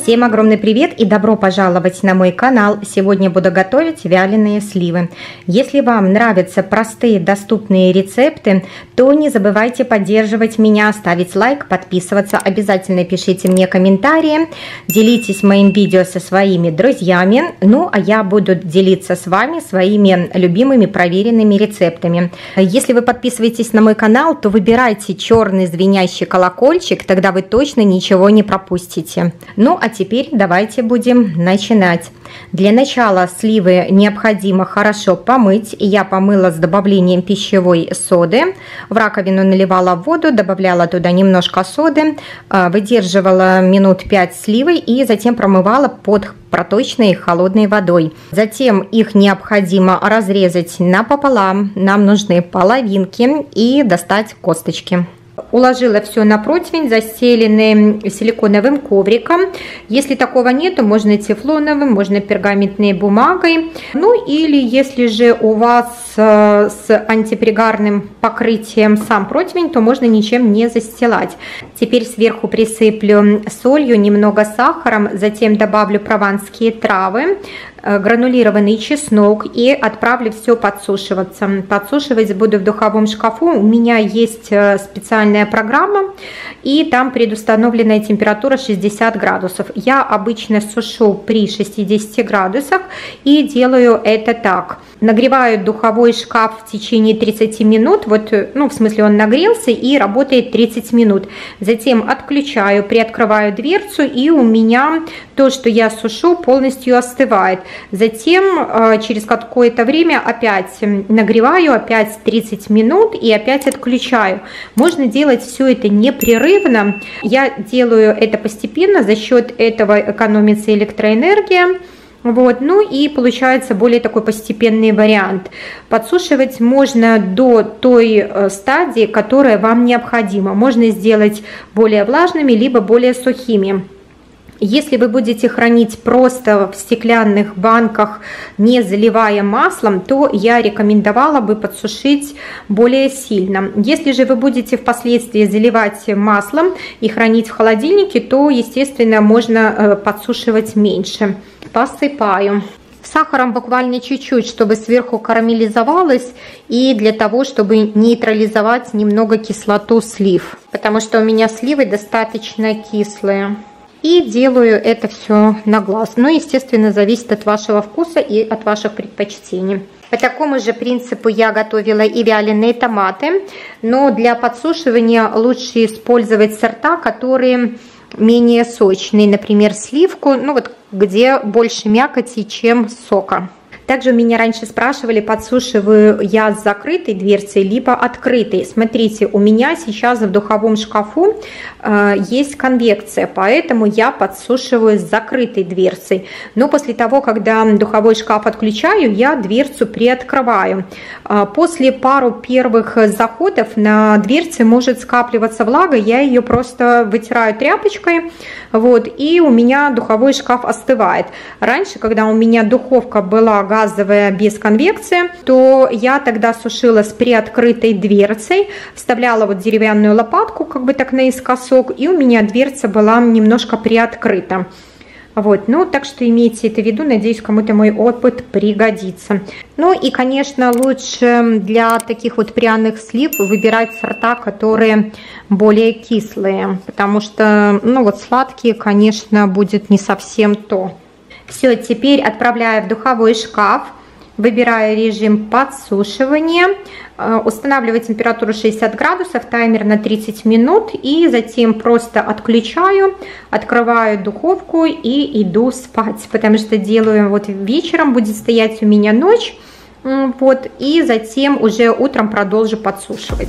Всем огромный привет и добро пожаловать на мой канал. Сегодня буду готовить вяленые сливы. Если вам нравятся простые доступные рецепты, то не забывайте поддерживать меня, ставить лайк, подписываться. Обязательно пишите мне комментарии, делитесь моим видео со своими друзьями. Ну а я буду делиться с вами своими любимыми проверенными рецептами. Если вы подписываетесь на мой канал, то выбирайте черный звенящий колокольчик, тогда вы точно ничего не пропустите. Ну а теперь давайте будем начинать. Для начала сливы необходимо хорошо помыть. Я помыла с добавлением пищевой соды. В раковину наливала воду, добавляла туда немножко соды, выдерживала минут 5 сливы и затем промывала под проточной холодной водой. Затем их необходимо разрезать напополам. Нам нужны половинки и достать косточки. Уложила все на противень, застеленный силиконовым ковриком. Если такого нету, можно тефлоновым, можно пергаментной бумагой. Ну или если же у вас с антипригарным покрытием сам противень, то можно ничем не застилать. Теперь сверху присыплю солью, немного сахаром, затем добавлю прованские травы, гранулированный чеснок и отправлю все подсушиваться. Подсушивать буду в духовом шкафу. У меня есть специальная программа, и там предустановленная температура 60 градусов. Я обычно сушу при 60 градусах и делаю это так. Нагреваю духовой шкаф в течение 30 минут. Вот, ну, в смысле, он нагрелся и работает 30 минут. Затем отключаю, приоткрываю дверцу, и у меня то, что я сушу, полностью остывает. Затем через какое-то время опять нагреваю, опять 30 минут и опять отключаю. Можно делать все это непрерывно. Я делаю это постепенно, за счет этого экономится электроэнергия. Вот, ну и получается более такой постепенный вариант. Подсушивать можно до той стадии, которая вам необходима. Можно сделать более влажными, либо более сухими. Если вы будете хранить просто в стеклянных банках, не заливая маслом, то я рекомендовала бы подсушить более сильно. Если же вы будете впоследствии заливать маслом и хранить в холодильнике, то, естественно, можно подсушивать меньше. Посыпаю сахаром буквально чуть-чуть, чтобы сверху карамелизовалось, и для того, чтобы нейтрализовать немного кислоту слив, потому что у меня сливы достаточно кислые. И делаю это все на глаз. Но, естественно, зависит от вашего вкуса и от ваших предпочтений. По такому же принципу я готовила и вяленые томаты. Но для подсушивания лучше использовать сорта, которые менее сочные. Например, сливку, ну вот где больше мякоти, чем сока. Также меня раньше спрашивали, подсушиваю я с закрытой дверцей, либо открытой. Смотрите, у меня сейчас в духовом шкафу есть конвекция, поэтому я подсушиваю с закрытой дверцей. Но после того, когда духовой шкаф отключаю, я дверцу приоткрываю. После пару первых заходов на дверце может скапливаться влага, я ее просто вытираю тряпочкой, вот, и у меня духовой шкаф остывает. Раньше, когда у меня духовка была газовая без конвекции, то я тогда сушила с приоткрытой дверцей, вставляла вот деревянную лопатку как бы так наискосок, и у меня дверца была немножко приоткрыта. Вот, ну так что имейте это в виду, надеюсь, кому-то мой опыт пригодится. Ну и, конечно, лучше для таких вот пряных слив выбирать сорта, которые более кислые, потому что, ну вот сладкие, конечно, будет не совсем то. Все, теперь отправляю в духовой шкаф, выбираю режим подсушивания, устанавливаю температуру 60 градусов, таймер на 30 минут, и затем просто отключаю, открываю духовку и иду спать, потому что делаю вот вечером, будет стоять у меня ночь, вот, и затем уже утром продолжу подсушивать.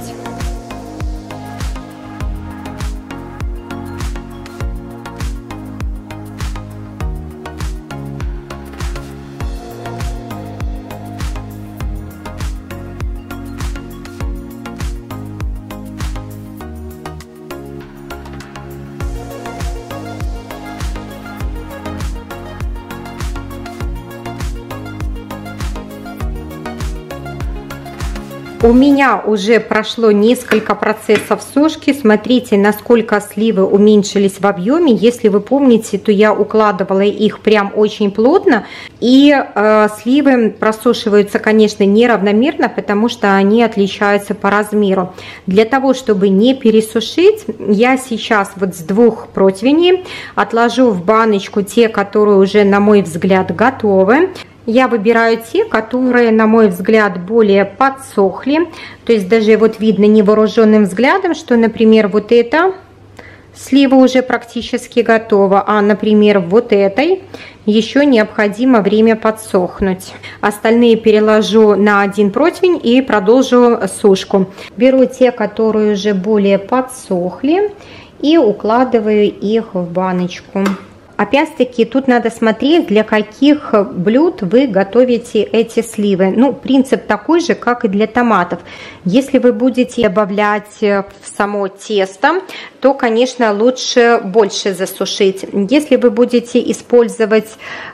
У меня уже прошло несколько процессов сушки. Смотрите, насколько сливы уменьшились в объеме. Если вы помните, то я укладывала их прям очень плотно. И сливы просушиваются, конечно, неравномерно, потому что они отличаются по размеру. Для того, чтобы не пересушить, я сейчас вот с 2 противней отложу в баночку те, которые уже, на мой взгляд, готовы. Я выбираю те, которые, на мой взгляд, более подсохли. То есть даже вот видно невооруженным взглядом, что, например, вот эта слива уже практически готова, а, например, вот этой еще необходимо время подсохнуть. Остальные переложу на один противень и продолжу сушку. Беру те, которые уже более подсохли, и укладываю их в баночку. Опять-таки, тут надо смотреть, для каких блюд вы готовите эти сливы. Ну, принцип такой же, как и для томатов. Если вы будете добавлять в само тесто, то, конечно, лучше больше засушить. Если вы будете использовать,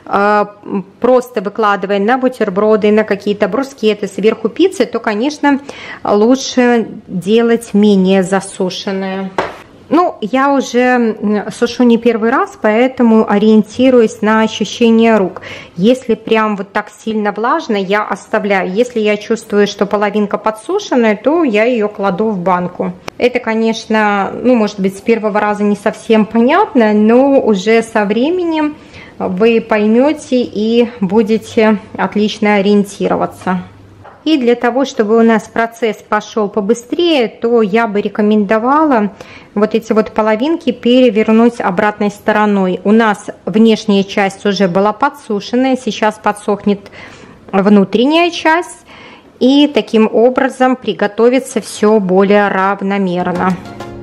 просто выкладывая на бутерброды, на какие-то брускеты, сверху пиццы, то, конечно, лучше делать менее засушенные. Ну, я уже сушу не первый раз, поэтому ориентируюсь на ощущение рук. Если прям вот так сильно влажно, я оставляю. Если я чувствую, что половинка подсушенная, то я ее кладу в банку. Это, конечно, ну, может быть, с первого раза не совсем понятно, но уже со временем вы поймете и будете отлично ориентироваться. И для того, чтобы у нас процесс пошел побыстрее, то я бы рекомендовала вот эти вот половинки перевернуть обратной стороной. У нас внешняя часть уже была подсушенная, сейчас подсохнет внутренняя часть, и таким образом приготовится все более равномерно.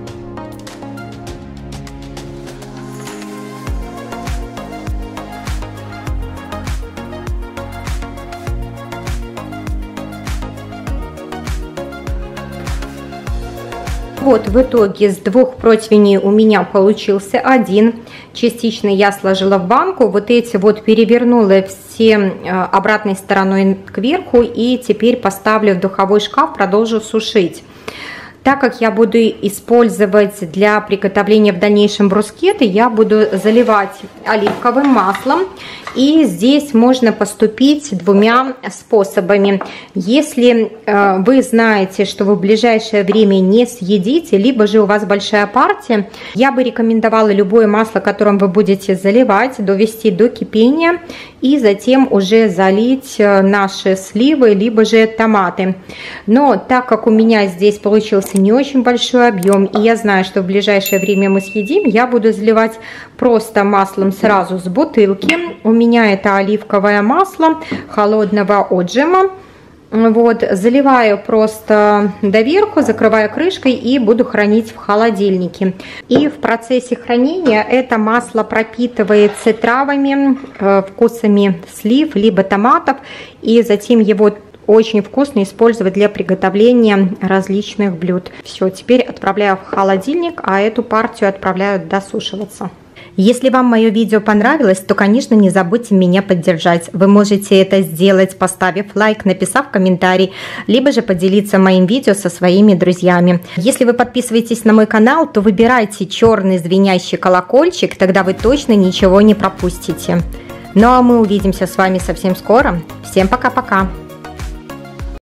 Вот в итоге с 2 противней у меня получился один. Частично я сложила в банку. Вот эти вот перевернула все обратной стороной кверху. И теперь поставлю в духовой шкаф, продолжу сушить. Так как я буду использовать для приготовления в дальнейшем брускеты, я буду заливать оливковым маслом. И здесь можно поступить 2 способами. Если вы знаете, что вы в ближайшее время не съедите, либо же у вас большая партия, я бы рекомендовала любое масло, которым вы будете заливать, довести до кипения и затем уже залить наши сливы, либо же томаты. Но так как у меня здесь получился не очень большой объем, и я знаю, что в ближайшее время мы съедим, я буду заливать просто маслом сразу с бутылки. У меня это оливковое масло холодного отжима. Вот, заливаю просто доверху, закрываю крышкой и буду хранить в холодильнике. И в процессе хранения это масло пропитывается травами, вкусами слив, либо томатов, и затем его очень вкусно использовать для приготовления различных блюд. Все, теперь отправляю в холодильник, а эту партию отправляю досушиваться. Если вам мое видео понравилось, то, конечно, не забудьте меня поддержать. Вы можете это сделать, поставив лайк, написав комментарий, либо же поделиться моим видео со своими друзьями. Если вы подписываетесь на мой канал, то выбирайте черный звенящий колокольчик, тогда вы точно ничего не пропустите. Ну а мы увидимся с вами совсем скоро. Всем пока-пока!